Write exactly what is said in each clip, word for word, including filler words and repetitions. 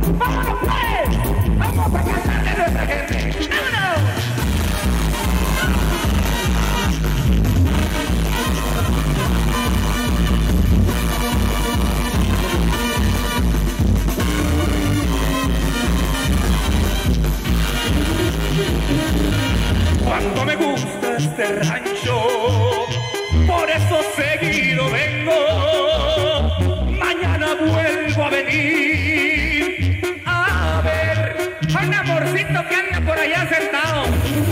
¡Vámonos pues! ¡Vamos a cantarle a nuestra gente! ¡Vámonos! Cuánto me gusta este rancho, por eso seguido vengo. Mañana vuelvo a venir a ver a un amorcito que anda por allá sentado.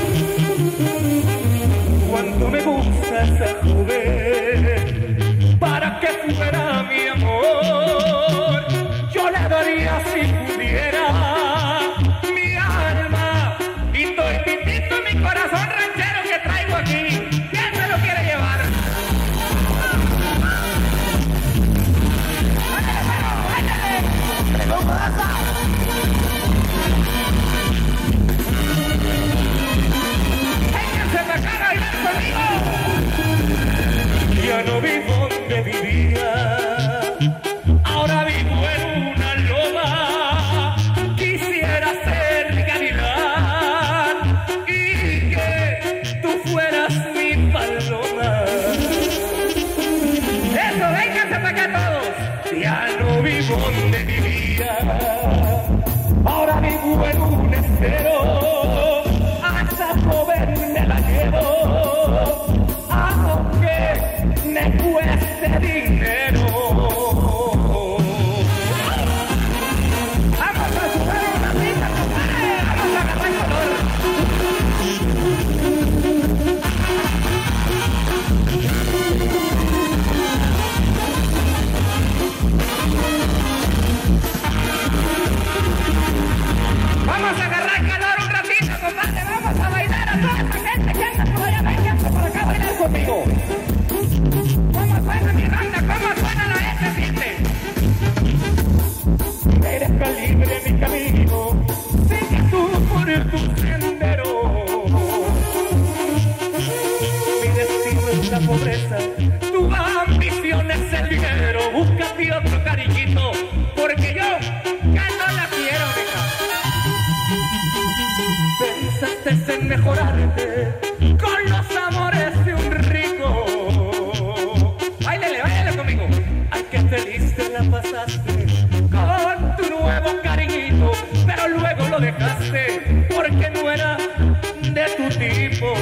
Cuánto me gusta ese joven, para que fuera mi amor, yo le daría si pudiera corazón ranchero que traigo aquí. ¿Quién se lo quiere llevar? ¡Ándale, pero! ¡Ándale! ¡Recomodaza! ¡Vénganse para acá a bailar conmigo! Ya no vivo donde vivía, ahora vivo en una loma. Quisiera ser mi calidad, fueras mi paloma. Eso, vénganse para acá todos. Ya no vivo donde vivía, ahora vivo en un estero. A esa joven me la llevo, aunque me cueste dinero. Vamos a jugar una pista, compadre. Vamos a agarrar color. Vamos a agarrar calor un ratito, compadre. Vamos a bailar a toda esa gente que anda por allá. Vénganse por acá a bailar conmigo. ¿Cómo suena mi banda? ¿Cómo suena la ese siete? Eres calibre mi camino, sigue tú por tu sendero. Mi destino es la pobreza, tu ambición es el dinero. Búscate otro cariñito, porque yo ya no la quiero, mija. Pensaste en mejorarte con los amores de un rico. Báilale, báilale conmigo. Ay, qué feliz te la pasaste con tu nuevo cariñito, pero luego lo dejaste porque no era de tu tipo.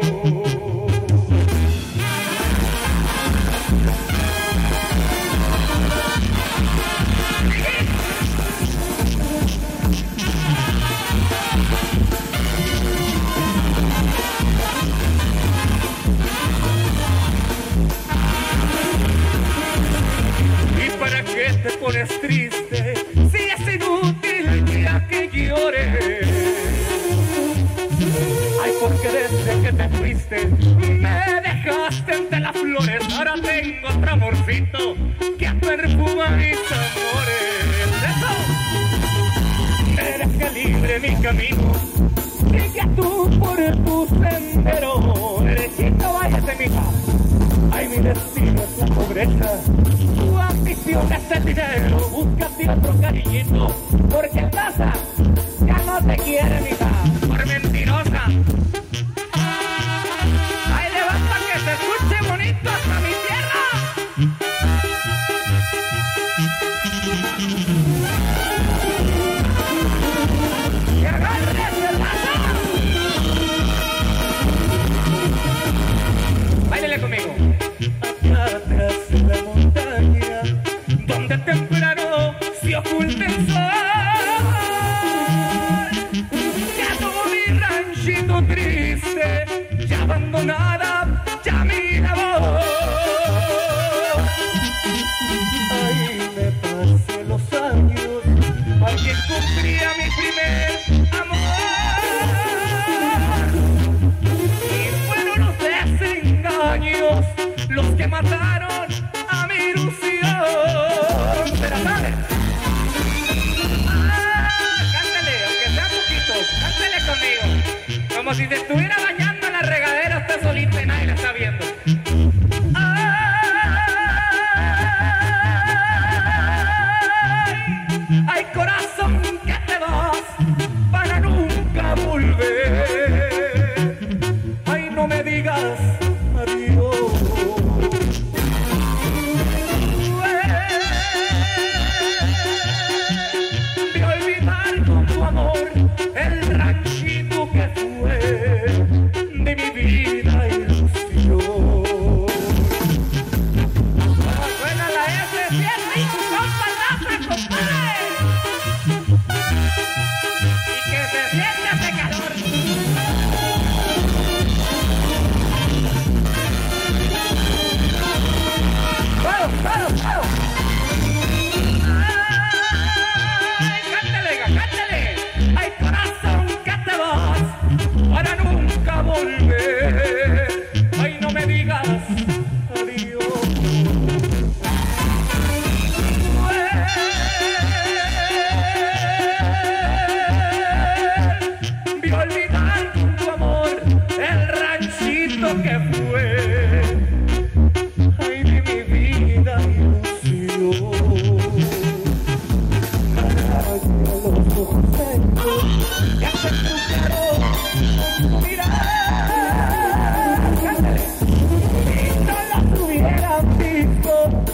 ¿Para qué te pones triste si es inútil ya que llores? Ay, porque desde que te fuiste me dejaste entre las flores. Ahora tengo otro amorcito que perfuma mis amores. ¡Eso! Eres que libre mi camino, sigue tú por tu sendero. Derechito, váyase, mija. Ay, mi destino es la pobreza, tu ambición es el dinero. Búscate otro cariñito, porque en casa ya no te quiere, mija, por mentirosa. Ay, levanta que se escuche bonito hasta mi tierra. ¡Y agárrese el lazo! Báilele conmigo. Atrás de la montaña, donde temprano se oculta el sol, quedó mi ranchito triste, ya abandonada, ya mi labor. Ahí me pasé los años, alguien cumplía mi primer amor, y fueron los desengaños los que mataron a mi ilusión. Pero sabes, ah, cántale, aunque sea poquito, cántale conmigo, como si te estuviera bañando en la regadera, está solita y nadie la está viendo. Ay, ay, corazón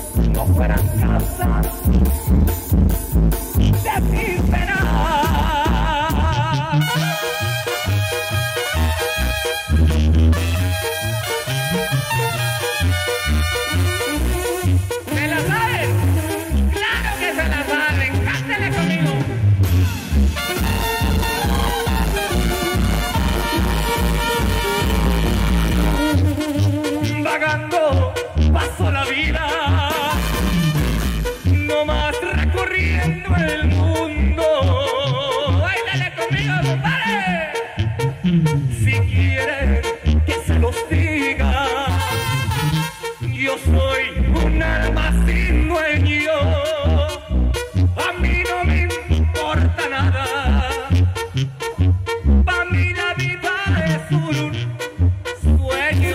no fueran causas de mis penas. ¿Se la saben? ¡Claro que se la saben! ¡Cántele conmigo! Vagando paso la vida, no más recorriendo el mundo. ¡Báilale conmigo, compadre! Si quieren que se los diga, yo soy un alma sin dueño. A mí no me importa nada. Para mí la vida es un sueño.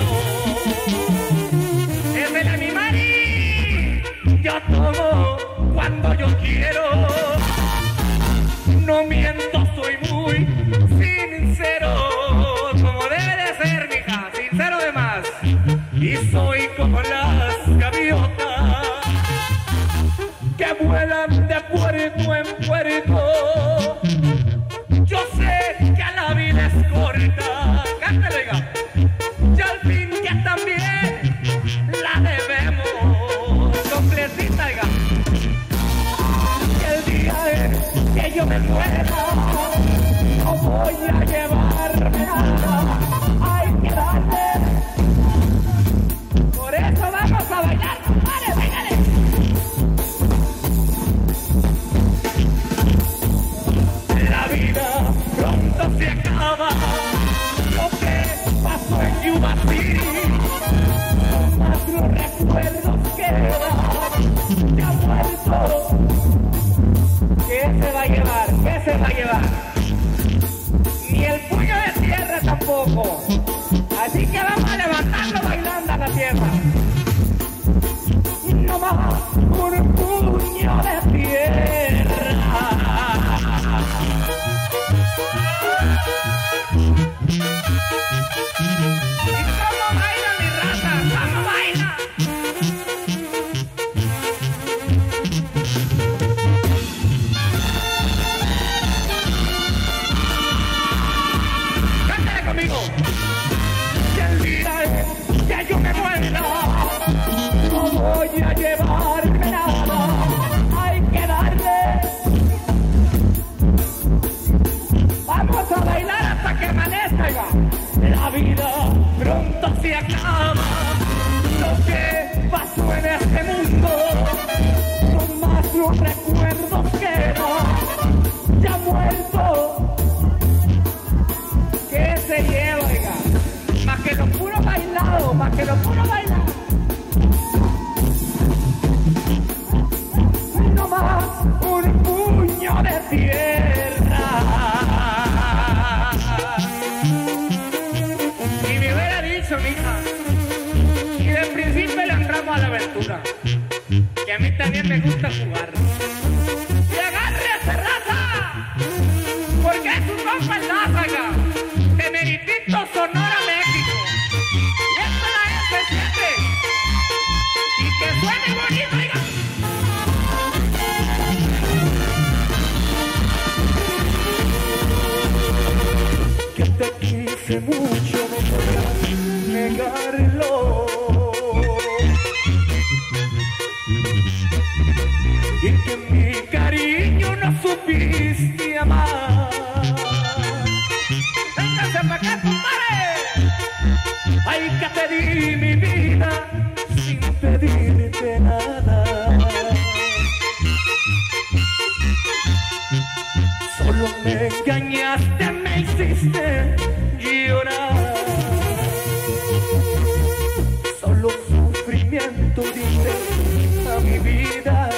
Es el animal y yo tomo cuando yo quiero. No miento, soy muy sincero, como debe de ser, mija, sincero de más. Y soy como las gaviotas que vuelan de puerto en puerto. Yo sé que a la vida es corta, cántale, oiga, y al fin que también la debemos completita, oiga. Y el día es que yo me muera, no voy a llevarme nada, hay que darle. Por eso vamos a bailar, compadre, bailale. La vida pronto se acaba, lo que pasó en Yuba City, no más los recuerdos quedan, ya muerto. ¿Qué se va a llevar? ¿Qué se va a llevar? Ni el puño de tierra tampoco. Así que vamos a levantarlo bailando a la tierra. No más un puño de tierra. ¿Y cómo baila mi raza? ¿Cómo baila? Cántale conmigo. Y el día es que yo me muera, no voy a llevarme nada, hay que darle. Vamos a bailar hasta que amanezca, ya. La vida pronto se acaba, lo que pasó en este mundo, no más los recuerdos quedan, ya muerto. ¿Qué se lleva, oiga? Más que lo puro bailado, más que lo puro bailado. No más un puño de tierra. Y me hubiera dicho, mija, y de principio le entramos a la aventura, que a mí también me gusta jugar. ¡Y agarre a esa raza! Porque es un compa en la saga de Meritito, Sonora, México. Y esta la F siete. Y que suene bonito, oiga. Que te quise mucho, no podrás negarlo. Y que mi cariño no supiste amar. ¡Véngase para acá, compadre! ¡Ay, que te di mi vida sin pedirte nada! Solo me engañaste, me hiciste llorar. Solo sufrimiento diste a mi vida.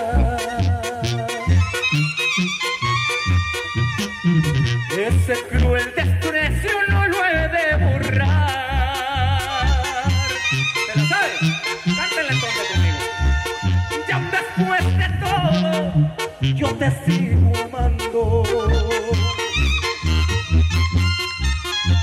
Ese cruel desprecio no lo he de borrar. ¿Se lo sabe? Cántale entonces conmigo. Ya después de todo, yo te sigo amando.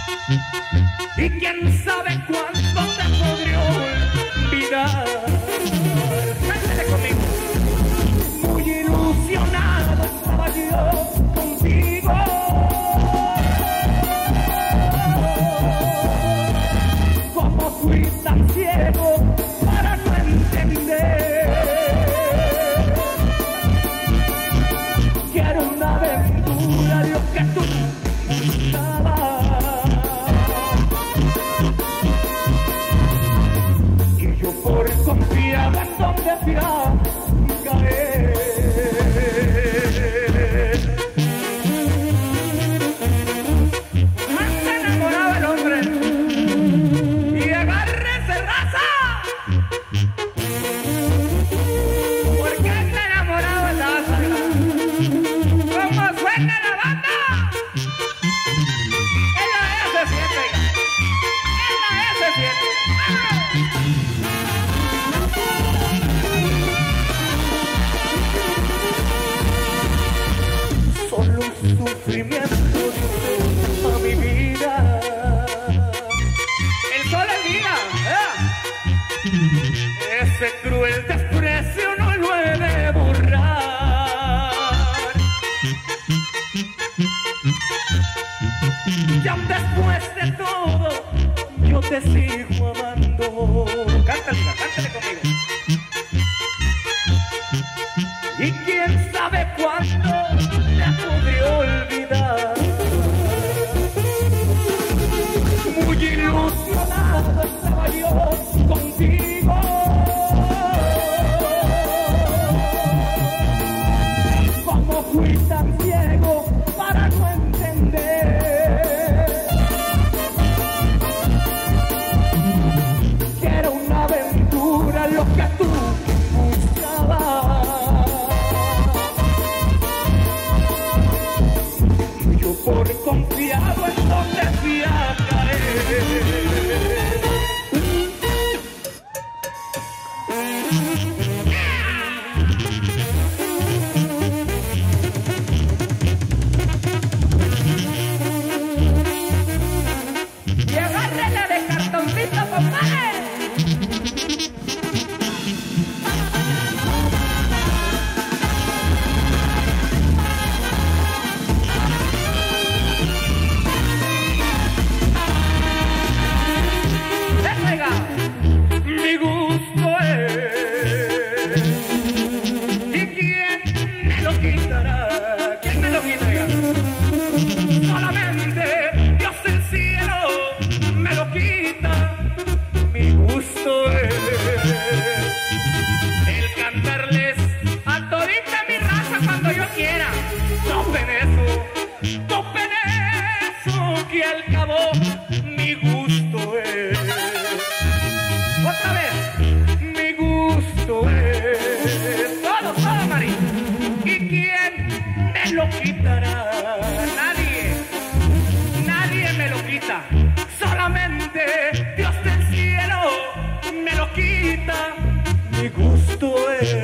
Pero el desprecio no lo he de borrar. Y aún después de todo, yo te sigo amando. Cántale, cántale conmigo. Y quién sabe cuándo te podré olvidar. Muy ilusionado estaba yo contigo. Como fui tan ciego para no entender que era una aventura lo que tú buscabas. Yo por confiado en donde fui a caer. Y agárrela de cartoncito, compadre. Mi gusto es. ¿Y quién me lo quitará? ¿Quién me lo quitará? Solamente Dios del cielo me lo quita. Mi gusto es el cantarles a todita mi raza cuando yo quiera. Topen eso, topen eso, que al cabo mi gusto es. Otra vez, mi gusto es todo, todo, Mari. ¿Y quién me lo quitará? Nadie, nadie me lo quita. Solamente Dios del cielo me lo quita. Mi gusto es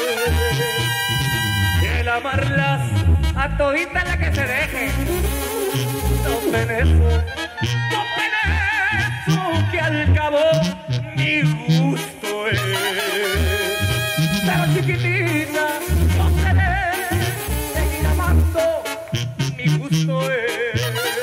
el amarlas a todita la que se deje. Topen eso, topen eso, que al cabo mi gusto es. Pero chiquitita, yo seré seguir amando. Mi gusto es.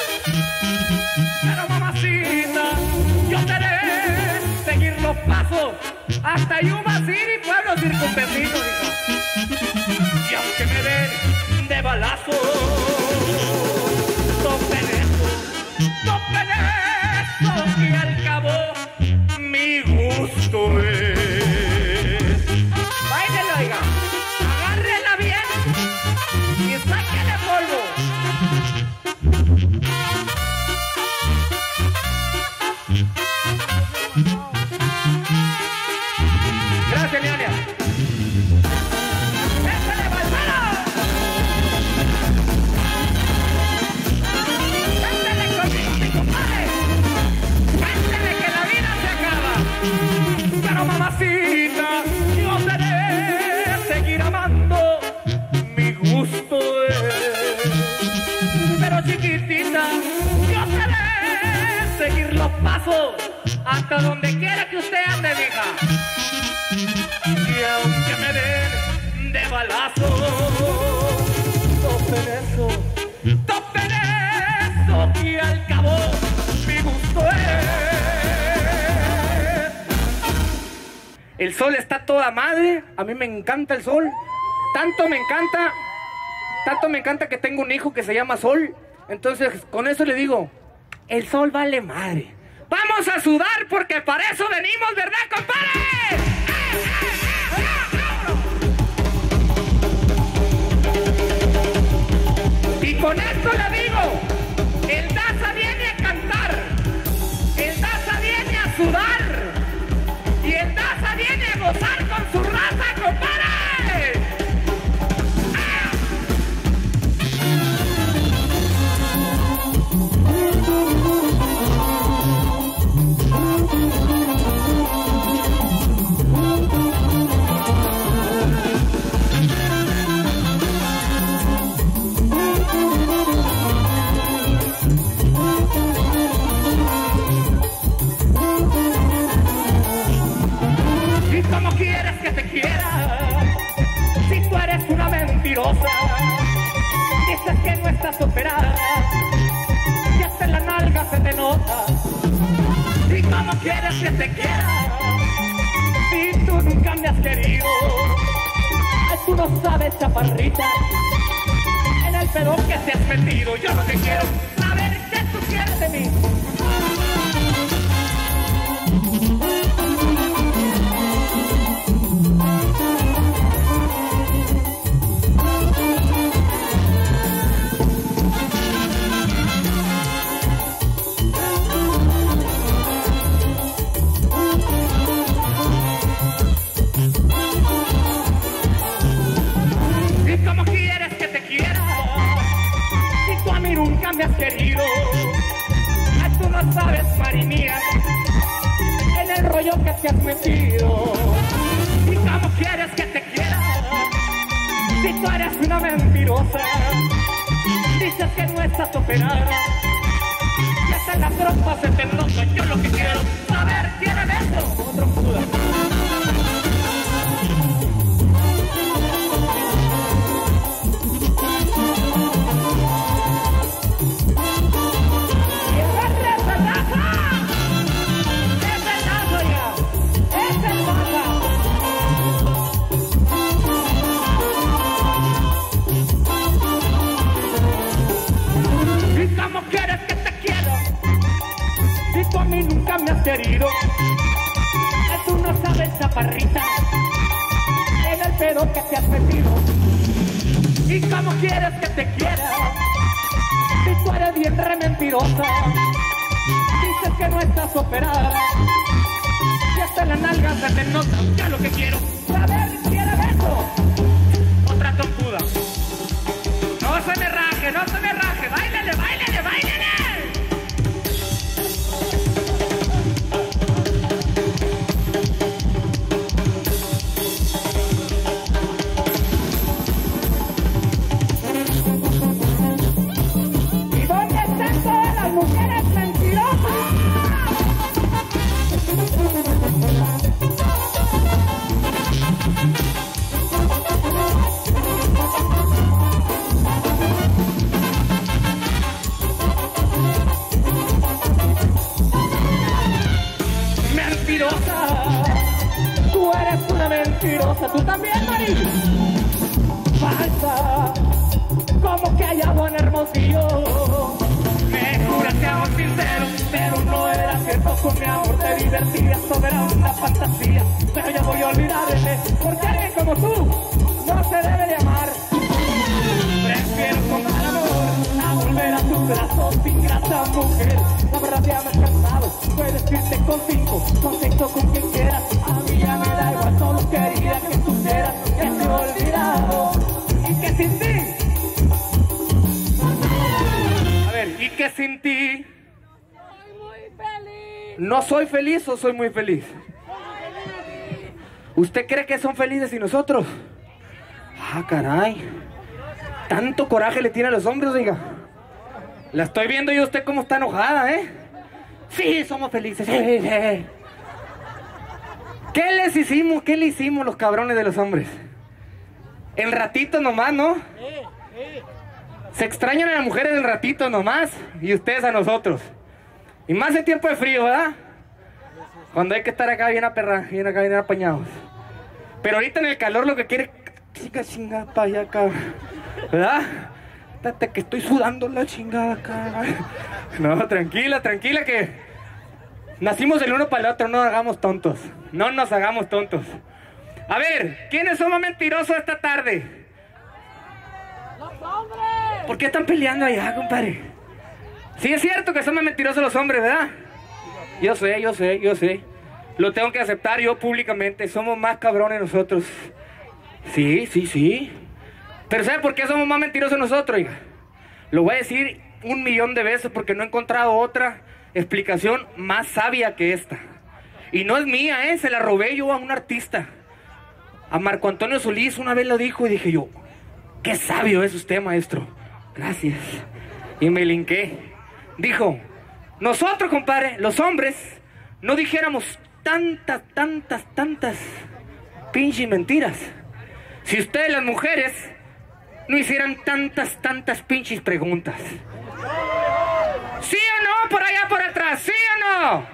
Pero mamacita, yo seré seguir los pasos hasta Yuma City, pueblo circunvecino, hijo. Y aunque me den de balazo, topen eso, topen eso, que al cabo mi gusto es. Báilelo, oiga, agárrela bien y sáquele polvo. Gracias, Leonia. ¡Échale, Balbero! ¡Échale conmigo, mi compadre! ¡Échale que la vida se acaba! Pero mamacita, yo seré seguir amando. Mi gusto es. Pero chiquitita, yo seré seguir los pasos hasta donde quiera que usted ande, mija. Y aunque me den de balazo, topen eso, topen eso, que al cabo mi gusto es. El sol está toda madre, a mí me encanta el sol, tanto me encanta, tanto me encanta que tengo un hijo que se llama Sol. Entonces con eso le digo, el sol vale madre. Vamos a sudar porque para eso venimos, ¿verdad, compadre? Y con esto le digo, el Daza viene a cantar, el Daza viene a sudar y el Daza viene a gozar con su raza, compadre. ¡Ah! Dices que no estás operada, y hasta en la nalga se te nota. ¿Y cómo quieres que te quiera si tú nunca me has querido? Ay, tú no sabes, chaparrita, en el pedo que te has metido. Yo lo que quiero saber qué tú quieres de mí. Nunca me has querido, ay, tú no sabes, Marinía, en el rollo que te has metido. ¿Y cómo quieres que te quiera si tú eres una mentirosa? Dices que no estás operada y hasta en la trompa se te nota. Yo lo que quiero saber, ¿tiene beso? Otro puda. Tú a mí nunca me has querido, que tú no sabes, chaparrita, en el pedo que te has metido. ¿Y cómo quieres que te quiera si tú eres bien re mentirosa? Dices que no estás operada y hasta en la nalga se te nota. Ya lo que quiero saber, ¿quiere beso? Otra trompuda. No se me raje, no se me raje. Báilele, báilele, báilele. Tú eres una mentirosa, tú también, Mari. Falsa, como que hay agua en Hermosillo. Me juras que hago sincero, pero no era cierto. Con mi amor te divertías, todo era una fantasía. Pero ya voy a olvidarme, porque alguien como tú no se debe de amar. Prefiero con mal amor a volver a tus brazos, ingrata mujer. La verdad ya me he cansado, puedes irte con cinco, con sexo con quien quieras. A mí ya me da igual, solo quería que supieras que te he olvidado y que sin ti. A ver, ¿y que sin ti? Soy muy feliz. ¿No soy feliz o soy muy feliz? ¿Usted cree que son felices y nosotros? Ah, caray. Tanto coraje le tiene a los hombres, oiga. La estoy viendo yo, usted cómo está enojada, ¿eh? Sí, somos felices. Sí, sí. ¿Qué les hicimos? ¿Qué le hicimos los cabrones de los hombres? El ratito nomás, ¿no? Se extrañan a las mujeres del ratito nomás y ustedes a nosotros. Y más en tiempo de frío, ¿verdad? Cuando hay que estar acá bien aperrados, bien acá bien apañados. Pero ahorita en el calor lo que quiere... Chica, chingada, para allá acá. ¿Verdad? Date que estoy sudando la chingada acá. No, tranquila, tranquila que... Nacimos el uno para el otro, no hagamos tontos. No nos hagamos tontos. A ver, ¿quiénes somos mentirosos esta tarde? ¡Los hombres! ¿Por qué están peleando allá, compadre? Sí es cierto que somos mentirosos los hombres, ¿verdad? Yo sé, yo sé, yo sé. Lo tengo que aceptar yo públicamente. Somos más cabrones nosotros. Sí, sí, sí. Pero ¿sabe por qué somos más mentirosos nosotros, hija? Lo voy a decir un millón de veces porque no he encontrado otra explicación más sabia que esta. Y no es mía, ¿eh? Se la robé yo a un artista. A Marco Antonio Solís una vez lo dijo y dije yo, qué sabio es usted, maestro. Gracias. Y me linqué. Dijo, nosotros, compadre, los hombres, no dijéramos tantas, tantas, tantas pinches mentiras. Si ustedes, las mujeres, no hicieran tantas, tantas pinches preguntas. ¿Sí o no? Por allá, por atrás, ¿sí o no?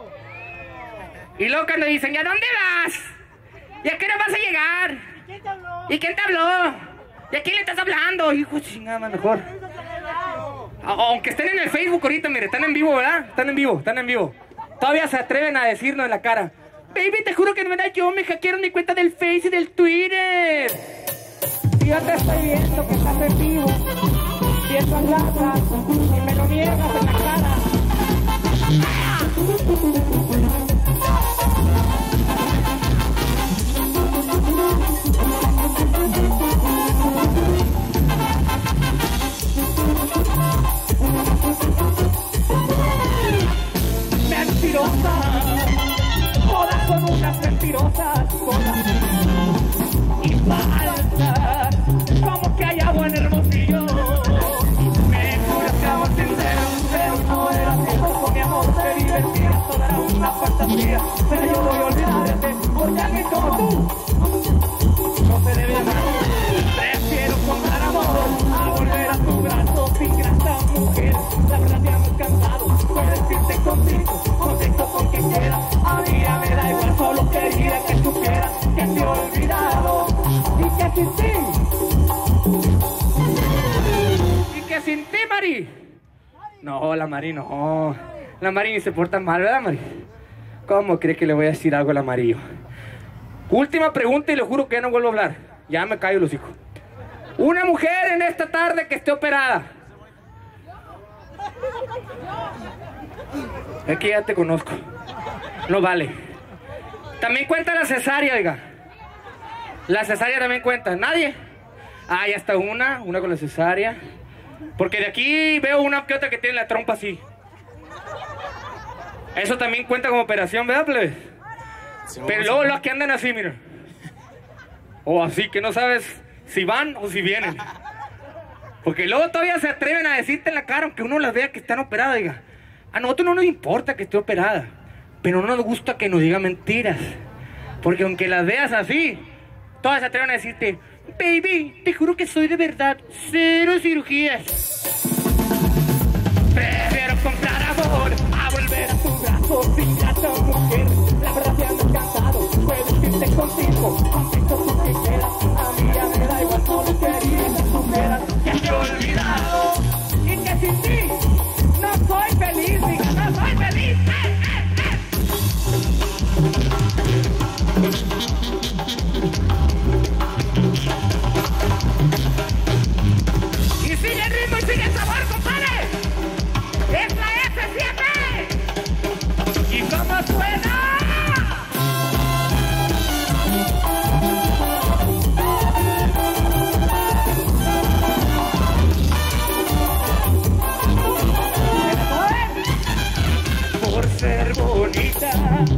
Y luego cuando dicen, ¿y a dónde vas? ¿Y a qué hora vas a llegar? ¿Y quién te habló? ¿Y a quién le estás hablando? Hijo de chingada, más mejor. Aunque estén en el Facebook ahorita, mire, están en vivo, ¿verdad? Están en vivo, están en vivo. Todavía se atreven a decirnos en la cara: baby, te juro que no era yo, me hackearon mi cuenta del Face y del Twitter. Si yo te estoy viendo que estás en vivo, si eso es lata, y me lo niegas en la cara. Mentirosas, todas son unas mentirosas, todas. Y falsas, como que hay agua en Hermosillo. Me juro que amor sincero, pero no era cierto. Con mi amor te divertías, toda era una fantasía. Pero yo voy a olvidarte, porque alguien como tú no se debe amar. Prefiero comprar amor a volver a tu brazo sin grasa, mujer. La verdad ya me he cansado, puedes decirte contigo, contexto con quien quiera. A mí ya me da igual, solo quería que supieras que te he olvidado y que sin ti. ¿Y que sin ti, Mari? No, la Mari no. La Mari ni se porta mal, ¿verdad, Mari? ¿Cómo cree que le voy a decir algo a la Mari? Última pregunta y le juro que ya no vuelvo a hablar. Ya me callo el hocico. Una mujer en esta tarde que esté operada. Es que ya te conozco. No vale. También cuenta la cesárea, oiga. La cesárea también cuenta. ¿Nadie? Ah, ya está una. Una con la cesárea. Porque de aquí veo una que otra que tiene la trompa así. Eso también cuenta como operación, ¿verdad, plebe? Pero luego los que andan así, mira. O así, que no sabes si van o si vienen. Porque luego todavía se atreven a decirte en la cara, aunque uno las vea que están operadas, diga: a nosotros no nos importa que esté operada, pero no nos gusta que nos diga mentiras. Porque aunque las veas así, todas se atreven a decirte: baby, te juro que soy de verdad, cero cirugías. Prefiero comprar amor a volver a tu brazo sin grasa, mujer. La verdad ya me he cansado, puedes irte contigo, contexto tú que quieras. A mí ya me da igual, solo quería que supieras que te he olvidado y que sin ti no soy feliz, diga, no soy feliz. ¡Eh, eh, eh! Y sigue el ritmo y sigue el sabor, compadre. Es la F siete. ¿Y cómo suena? Por ser bonita,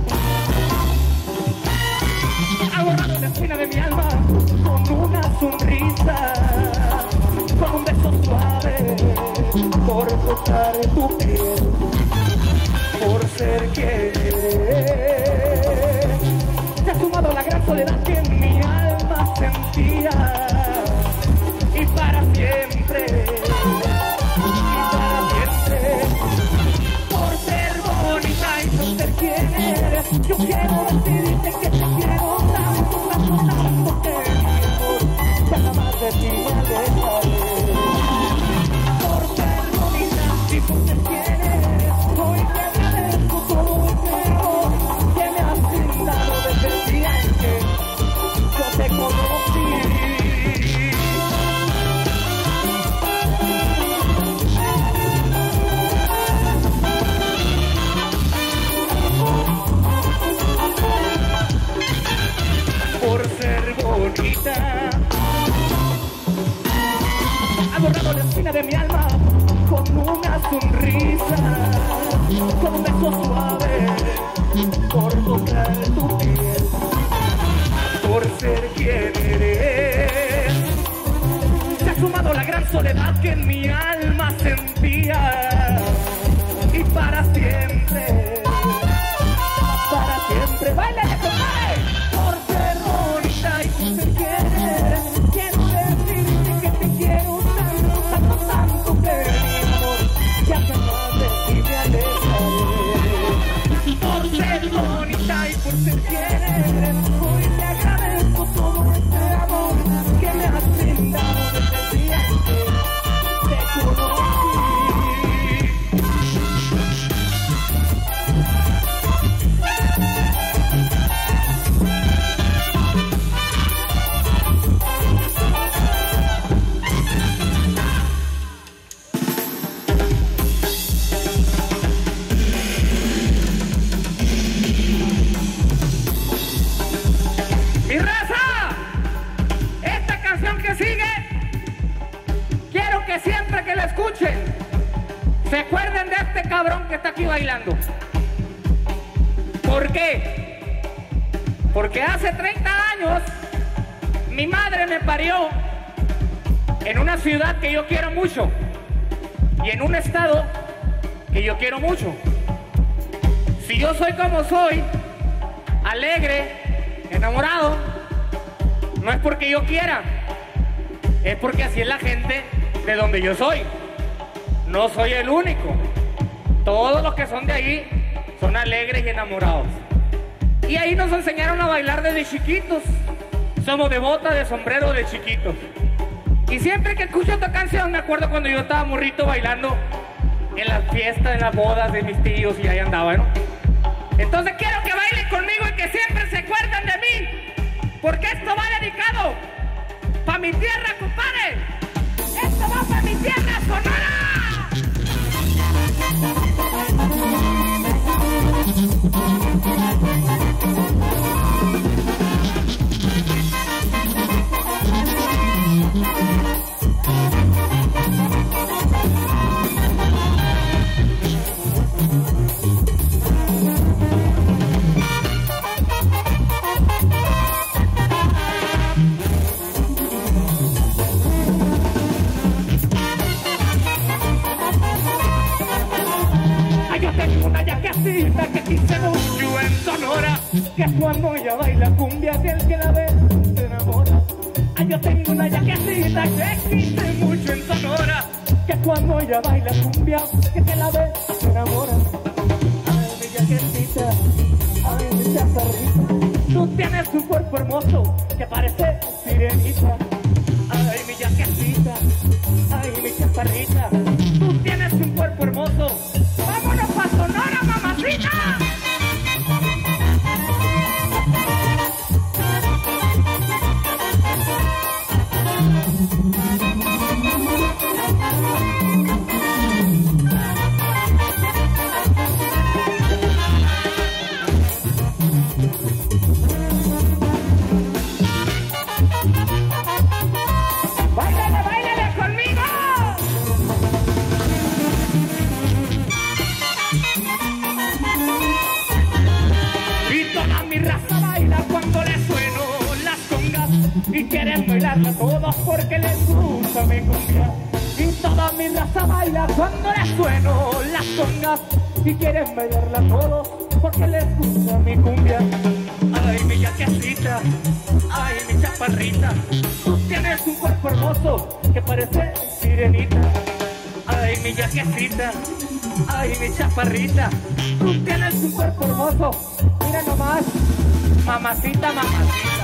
ha borrado la esquina de mi alma con una sonrisa, con un beso suave, por tocar tu piel, por ser quien eres. Te ha sumado la gran soledad que en mi alma sentía, y para siempre, y para siempre. Por ser bonita y por ser quien eres, yo quiero decirte que te quiero tanto, tanto, tanto que mi amor ya jamás de ti me alejaré. Por ser bonita y por ser quien eres, hoy te agradezco todo el tiempo que me has brindado desde el día en que yo te conocí. Por ser bonita, ha borrado la esquina de mi alma con una sonrisa, con un beso suave, por tocar tu piel, por ser quien eres. Se ha sumado la gran soledad que en mi alma sentía, y para siempre, para siempre, ¡báilale, compadre! Por ser bonita y por ser quien eres, quiero decirte que te se acuerden de este cabrón que está aquí bailando. ¿Por qué? Porque hace treinta años mi madre me parió en una ciudad que yo quiero mucho y en un estado que yo quiero mucho. Si yo soy como soy, alegre, enamorado, no es porque yo quiera, es porque así es la gente de donde yo soy. No soy el único. Todos los que son de ahí son alegres y enamorados. Y ahí nos enseñaron a bailar desde chiquitos. Somos de bota, de sombrero, de chiquitos. Y siempre que escucho esta canción me acuerdo cuando yo estaba morrito bailando en las fiestas, en las bodas de mis tíos y ahí andaba, ¿no? Entonces quiero que bailen conmigo y que siempre se acuerden de mí, porque esto va dedicado para mi tierra, compadre. Esto va para mi tierra, Sonora. Que quise mucho en Sonora, que cuando ella baila cumbia, que el que la ve se enamora. Ay, yo tengo una yaquecita que quise mucho en Sonora, que cuando ella baila cumbia, que el que la ve se enamora. Ay, mi yaquecita, ay, mi chaparrita, tú tienes un cuerpo hermoso que parece sirenita. Ay, mi yaquecita, ay, mi chaparrita, tú tienes un cuerpo hermoso. ¡Vámonos pa' Sonora, mamacita! ¡Báilale, báilale conmigo! Cuando les sueno las congas y quieren bailarla todos porque les gusta mi cumbia. Y toda mi raza baila cuando les sueno las congas y quieren bailarla todos porque les gusta mi cumbia. Ay, mi yaquecita, ay, mi chaparrita, tú tienes un cuerpo hermoso que parece sirenita. Ay, mi yaquecita, ay, mi chaparrita, tú tienes un cuerpo hermoso. Mira nomás. Mamacita, mamacita.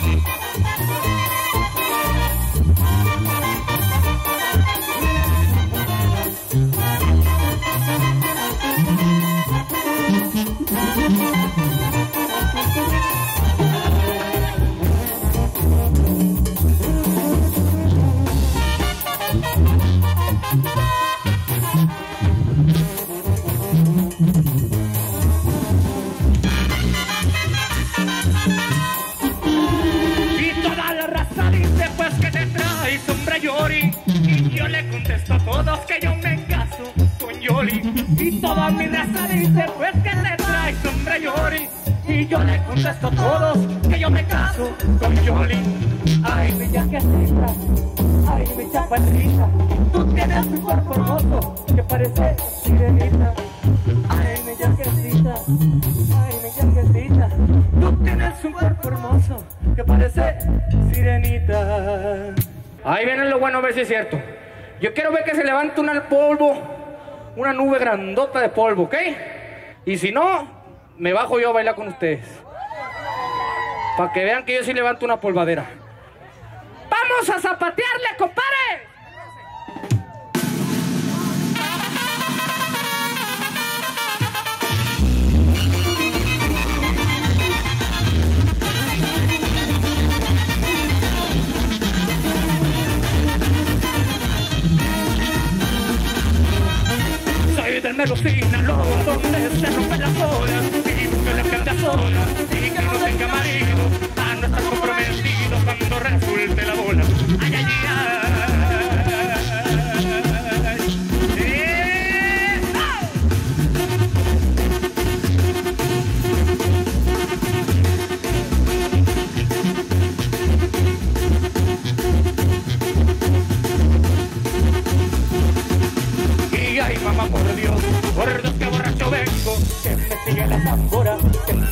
Y yo le contesto a todos que yo me caso con Yoli. Y toda mi raza dice pues que te traes hombre Yoli. Y yo le contesto a todos que yo me caso con Yoli. Ay, mi yaquecita, ay, mi chaparrita, tú tienes un cuerpo hermoso que parece sirenita. Ay, mi yaquecita, ay, mi yaquecita, tú tienes un cuerpo hermoso que parece sirenita. Ahí viene lo bueno, a ver si es cierto. Yo quiero ver que se levante un polvo, una nube grandota de polvo, ¿ok? Y si no, me bajo yo a bailar con ustedes. Para que vean que yo sí levanto una polvadera. ¡Vamos a zapatearle, compadre! Del mero Sinaloa, donde se rompen las olas y busca la gente sola y que no tenga marido, a no estar comprometido cuando resulte la bola. Ay, ay, ay,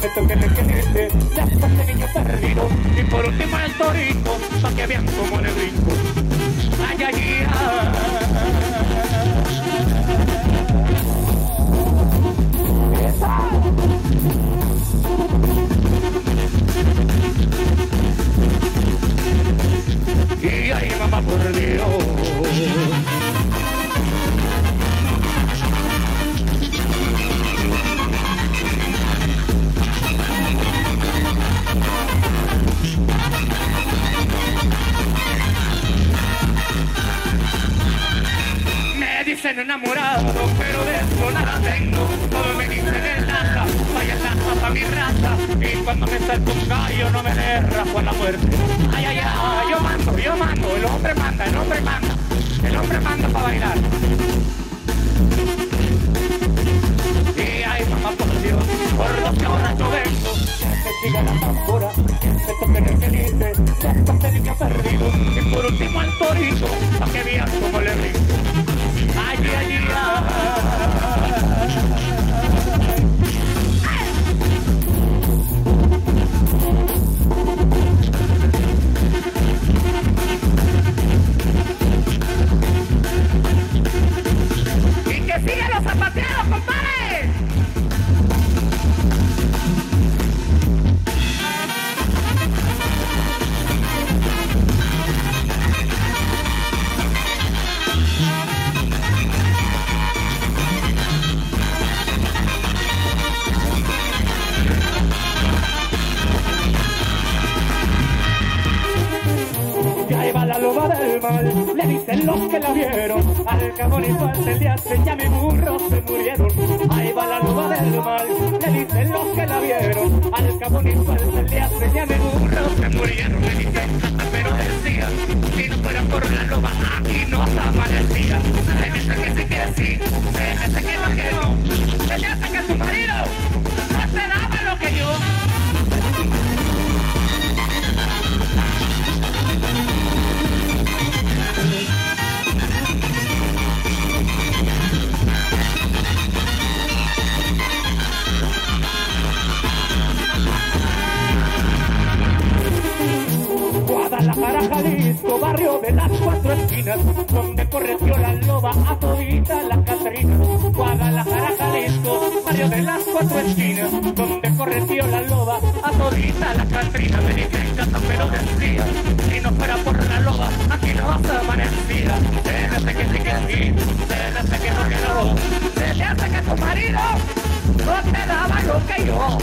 me toquen el quererte, después de niño perdido, y por último el torito, pa' que vean cómo le brinco. Ay, ay, ay. Y ay, mamá, por Dios. Me dicen enamorado, pero de eso nada tengo. Todo me dicen en lata, vaya lata pa' mi raza. Y cuando me salto un gallo no me derra por la muerte. Ay, ay, ay, yo mando, yo mando, el hombre manda, el hombre manda. El hombre manda pa' bailar. Y ay, mamá, por Dios, por lo que ahora yo vengo. Que se siga la tambora, que se toquen el felice, después de niño perdido. Y por último al torito, pa' que vean cómo le rindo. Ay, ay, ay, y que sigan los zapateados, compadre. La loba del mal, le dicen los que la vieron, al cabo y fuerte le hacen ya mi burro se murieron. Ahí va la loba del mal, le dicen los que la vieron, al cabo y fuerte le hacen ya mi burro se murieron. Me dicen, pero decía, si no fuera por la loba, aquí no amanecía. Se me hace que sí que sí, se me hace que no que no, se me hace que tu marido no te daba lo que yo. Guadalajara, Jalisco, barrio de las cuatro esquinas, donde correteó la loba a todita la Catrina. Guadalajara, Jalisco, barrio de las cuatro esquinas, donde correteó la loba a todita la Catrina. Me dije en casa, pero decía, si no fuera por la loba, aquí no se amanecía. Se me hace que sí que sí, se me hace que no que no, se me hace que tu marido no te daba lo que yo.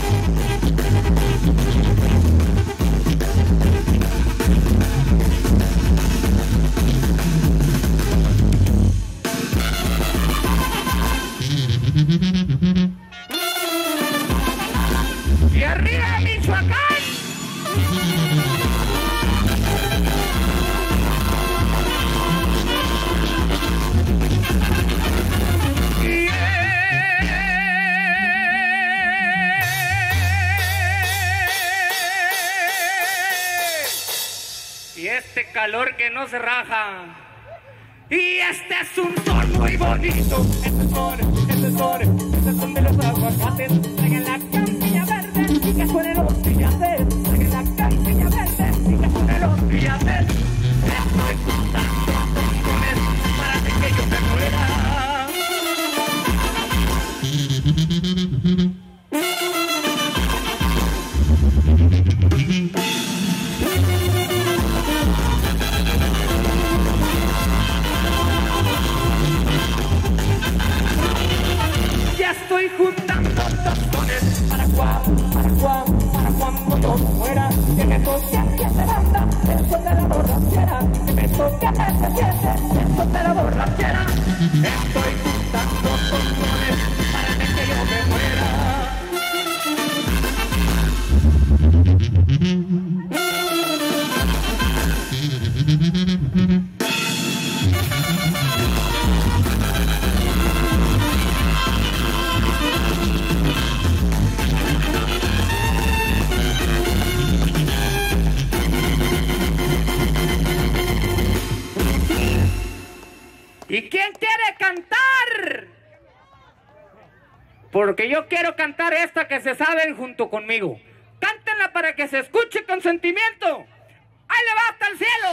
Y arriba Michoacán. Y este calor que no se raja. Y este es un son muy bonito. Este son, este son, este son de los aguacates. Traigan la campilla verde y que suenen los villates. Traigan la campilla verde y que suenen los villates. Estoy juntando corazones para que yo me muera. Estoy juntando tazones para cuando, para cuando, para cuando yo muera. Que me toque a siete banda, eso de la borrachera. Que me toque a siete, eso de la borrachera. Estoy juntando tazones para que yo me muera. ¿Y quién quiere cantar? porque yo quiero cantar esta que se saben junto conmigo. Cántenla para que se escuche con sentimiento. ¡Ahí le va hasta el cielo!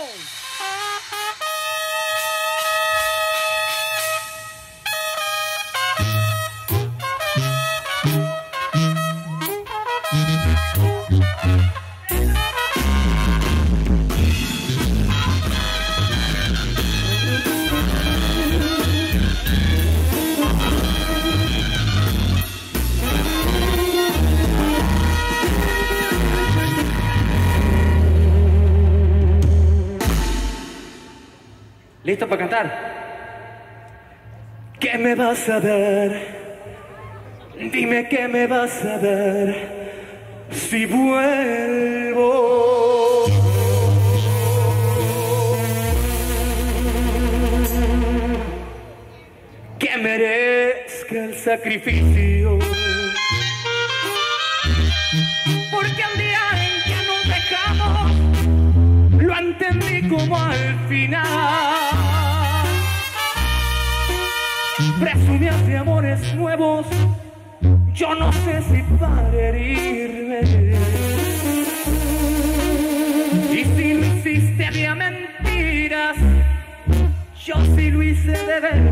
¿Listo para cantar? ¿Qué me vas a dar? Dime qué me vas a dar si vuelvo. Que merezca el sacrificio, porque el día en que nos dejamos lo entendí como al final. Presumías de amores nuevos, yo no sé si para herirme. Y si lo hiciste de mentiras, yo sí lo hice de verdad.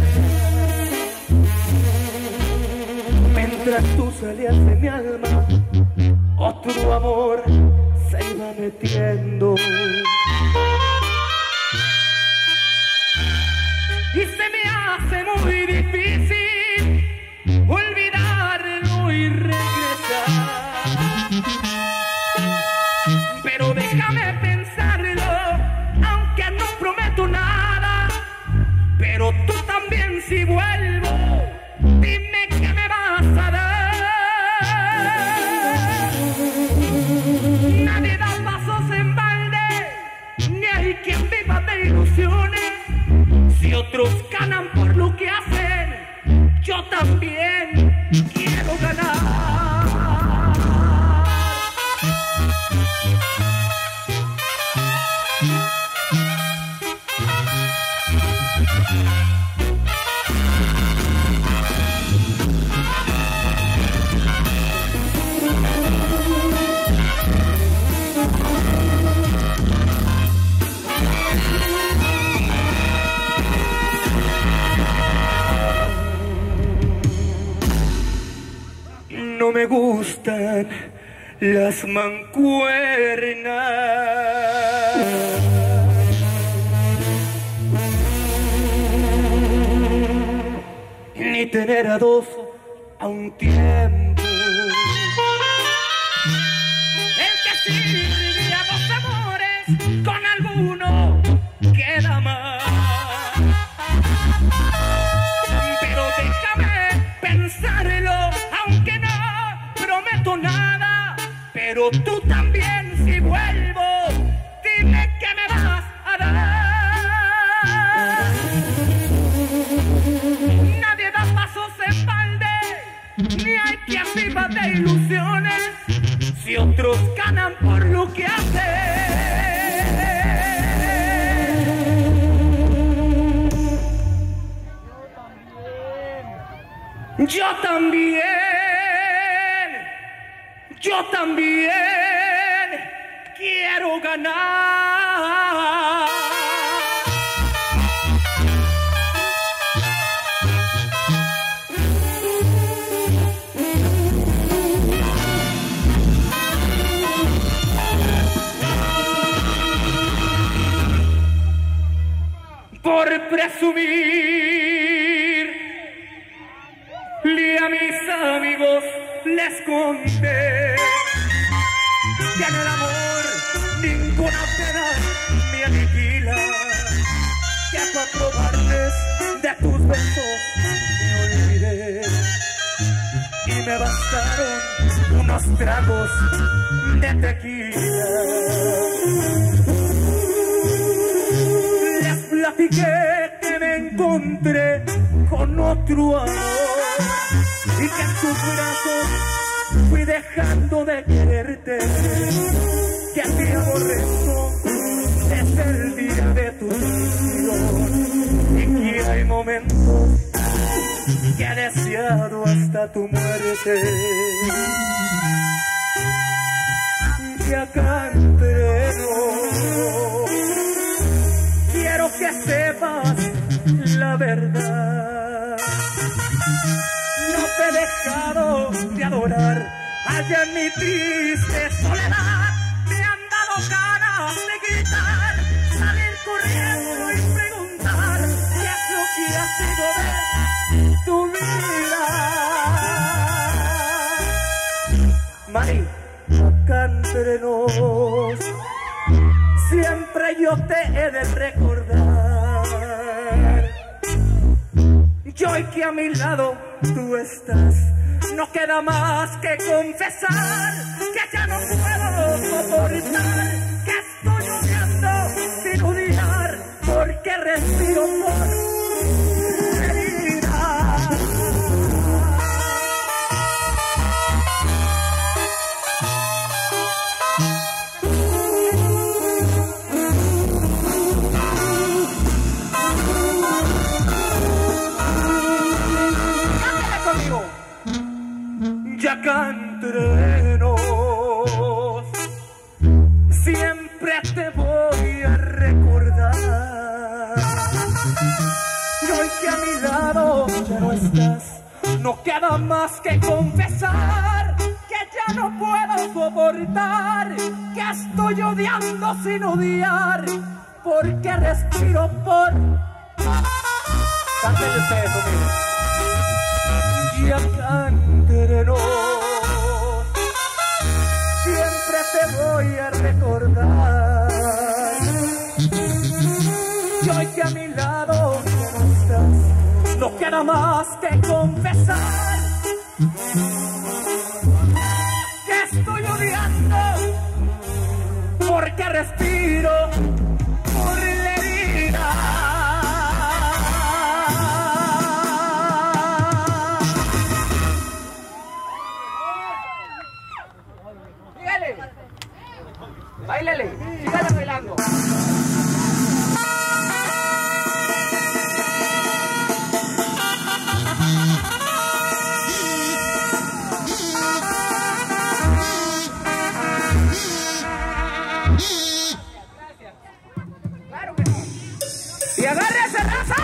Mientras tú salías de mi alma, otro amor se iba metiendo. Y se me hace muy difícil olvidarlo y regresar. Pero déjame pensarlo, aunque no prometo nada. Pero tú también, si vuelvo, dime qué me vas a dar. Nadie da pasos en balde, ni hay quien viva de ilusiones. Si otros ganan por lo que hacen, yo también quiero ganar. No me gustan las mancuernas, ni tener a dos a un tiempo. El que sirve a dos amores con alguno queda mal. Pero déjame pensarlo, aunque no prometo nada. Pero tú también, si vuelvo, dime qué me vas a dar. Nadie da pasos en balde, ni hay quien viva de ilusiones. Si otros ganan por lo que hacen, yo también, yo también quiero ganar. Por presumir, a mis amigos les conté que en el amor ninguna pena me aniquila, que para probarles de tus besos me olvidé y me bastaron unos tragos de tequila. Les platiqué que me encontré con otro amor y que en tus brazos fui dejando de quererte, que a ti aborrezco desde el día de tu traición y que hay momentos que he deseado hasta tu muerte. Ya acá entreno, quiero que sepas la verdad. No te he dejado de adorar allá en mi triste soledad. Me han dado ganas de gritar, salir corriendo y preguntar qué es lo que ha sido de tu vida. Mari, acá entre nos, siempre yo te he de recordar. Y hoy que a mi lado tú estás, no queda más que confesar que ya no puedo soportar, que estoy odiando sin odiar, porque respiro por herida. Ya acá entre nos, siempre te voy a recordar. Y hoy que a mi lado ya no estás, no queda más que confesar que ya no puedo soportar, que estoy odiando sin odiar, porque respiro por... Canten ustedes conmigo. Y acá entre nos, siempre te voy a recordar. Y hoy que a mi lado no estás, no queda más que confesar que estoy odiando, porque respiro por la herida. Báilale, sígale bailando. Gracias. Claro que sí. Y agarre esa raza.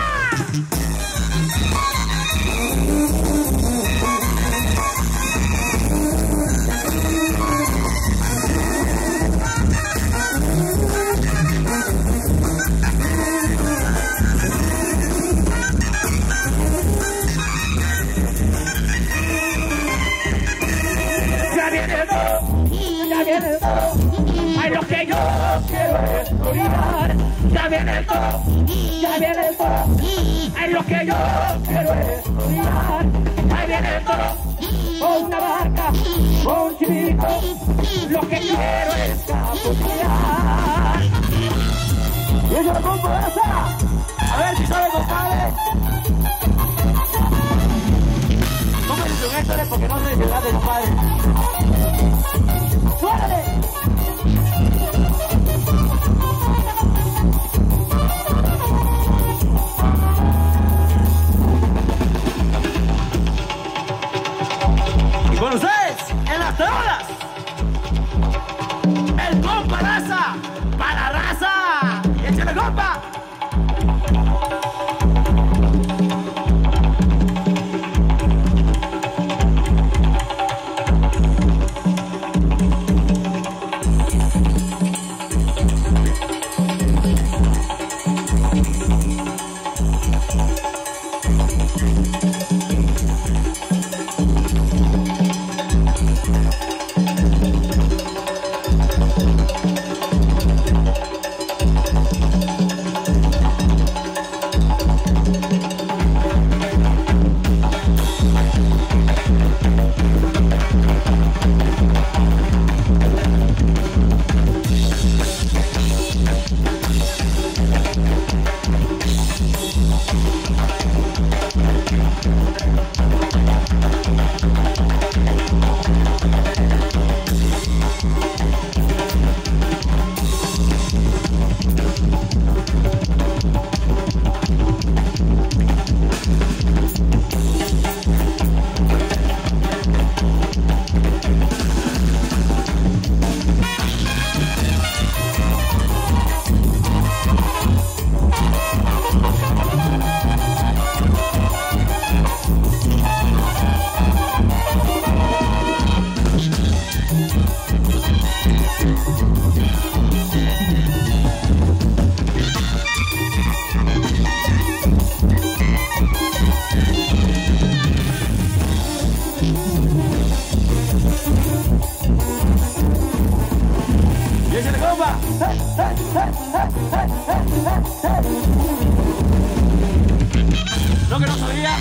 Ay, lo que yo quiero es olvidar. Ya viene el toro, ya viene el toro. Ay, lo que yo quiero es olvidar. Ahí viene el toro, con una vaca, con un chivito. Lo que quiero es capotear. Y yo lo compro esa. A ver si sabe, compadre. No me dicen esto, porque no soy de ciudad de compadre. ¡Suárale! Y con ustedes, en las tablas, el compa raza, para raza, y échale compa. Lo que no sabía.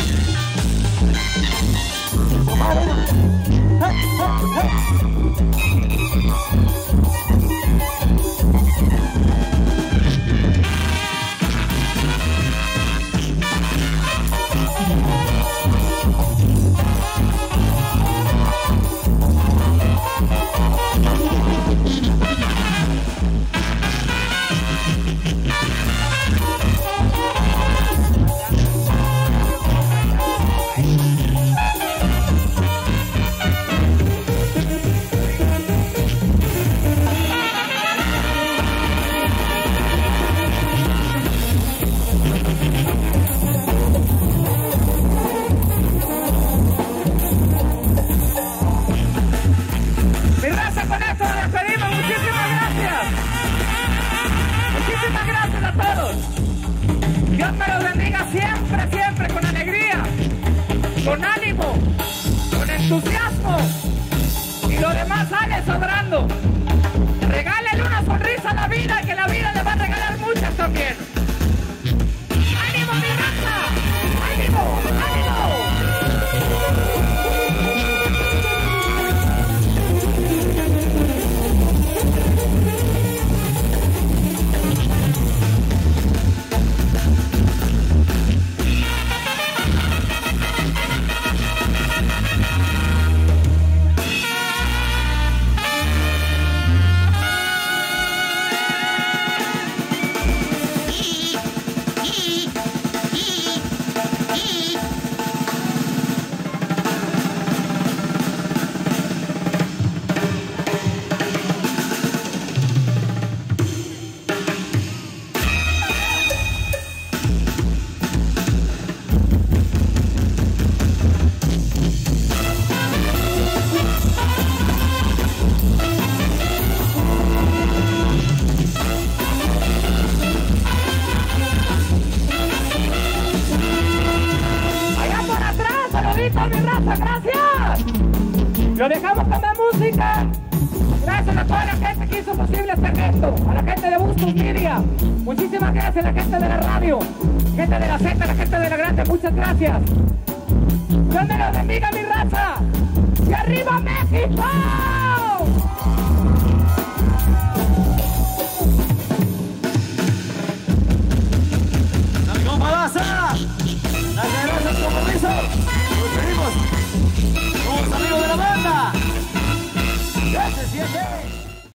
Dios me los bendiga siempre, siempre, con alegría, con ánimo, con entusiasmo. Y lo demás sale sobrando. Regálele una sonrisa a la vida, que la vida le va a regalar muchas también. ¡Ánimo, mi raza! ¡Ánimo! ¡Ánimo! Mi raza, gracias. Lo dejamos con la música. Gracias a toda la gente que hizo posible este evento, a la gente de Bustos Media. Muchísimas gracias a la gente de la radio, gente de la Z, la gente de la grande. Muchas gracias. Dios me los bendiga, mi raza. ¡Y arriba México!